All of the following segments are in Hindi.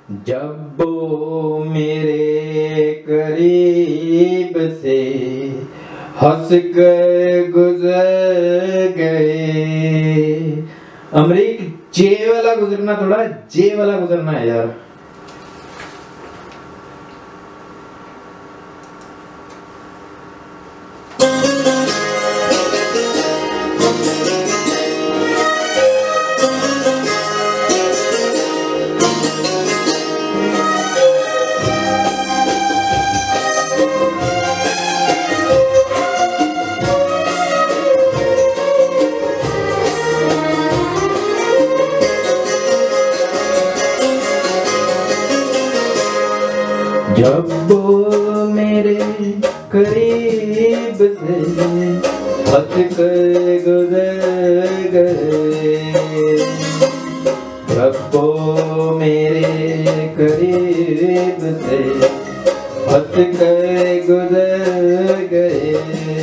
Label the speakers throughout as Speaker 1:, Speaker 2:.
Speaker 1: जब वो मेरे करीब से हंस कर गुजर गए। अमरीक जे वाला गुजरना, थोड़ा जे वाला गुजरना है यार। जब वो मेरे करीब से हंस कर गुजर गए। जब वो मेरे करीब से हंस कर गुजर गए।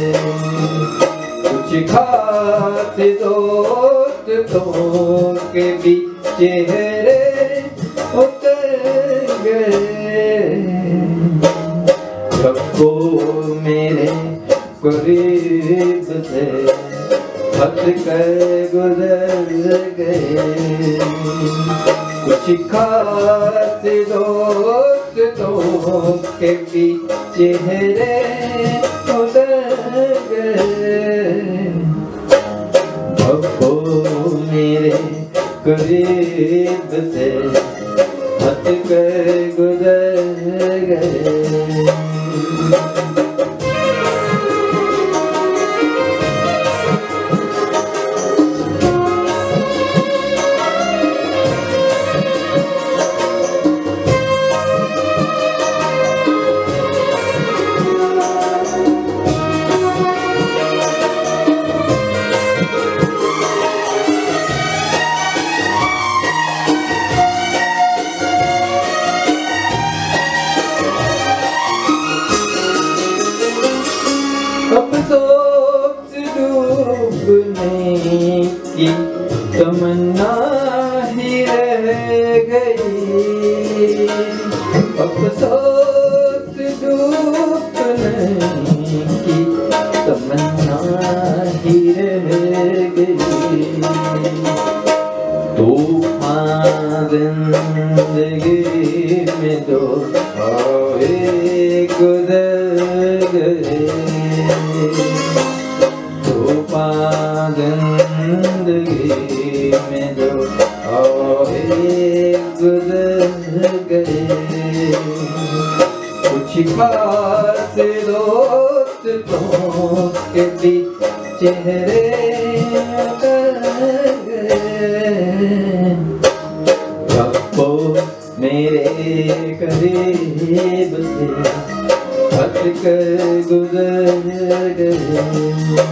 Speaker 1: कुछ खास दोस्तों के बीच चेहरे उतर गए। जब वो मेरे करीब से हंस कर गुजर गए। कुछ खास दोस्तों के बीच चेहरे उतर गए। जब वो मेरे करीब से हंस कर गुजर गए। अफसोस डूबने की तमन्ना ही रह गई। अफसोस डूबने की तमन्ना ही रह गई। तूफान जिंदगी में दो आए गुजर गए। तूफान जिंदगी में दो आए गुजर गए। कुछ खास दोस्तों के बीच चेहरे उतर गए। जब वो मेरे करीब से हंस कर गुजर गए।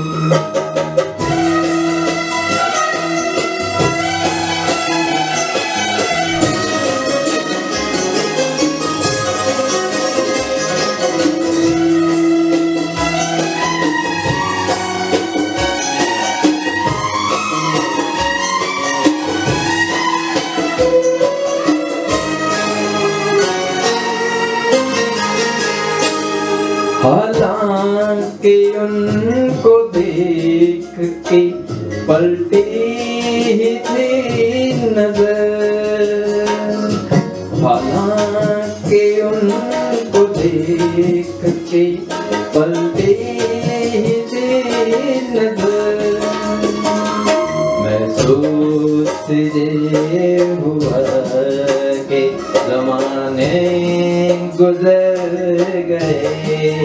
Speaker 1: हालांकि उनको देख के पलटी ही थी नजर। हालांकि उनको देख के पलटी ही थी नजर। महसूस ये हुआ कि ज़माने गुजर गए।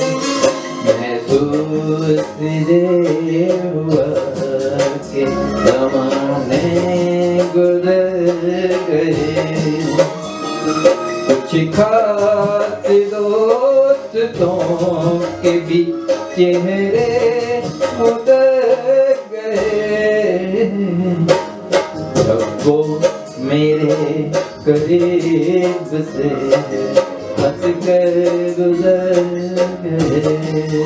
Speaker 1: महसूस ये हुआ कि ज़माने गुजर गए। कुछ खास दोस्तों के बीच चेहरे उतर गए। जब वो मेरे करीब से हंस कर गुजर गए।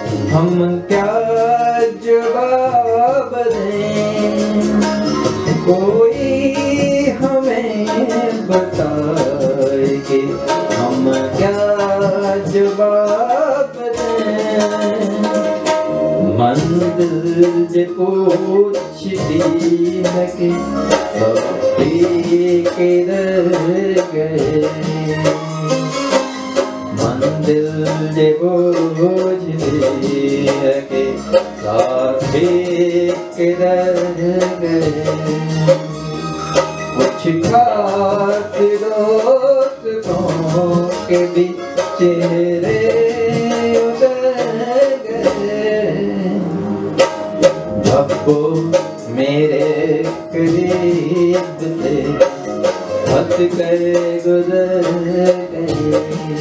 Speaker 1: हम क्या जवाब दें, कोई हमें बताए कि हम क्या जवाब दें। मंजिल जे पूछती है कि साथी किधर गए, मंजिल जे पूछती है कि साथी किधर गए। कुछ खास दोस्तों के भी चेहरे उतर गए, अब वो मेरे करीब से हंस कर गुजर गए।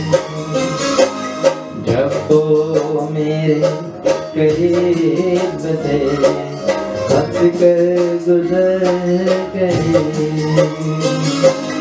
Speaker 1: जब वो मेरे करीब से हंस कर गुजर गए।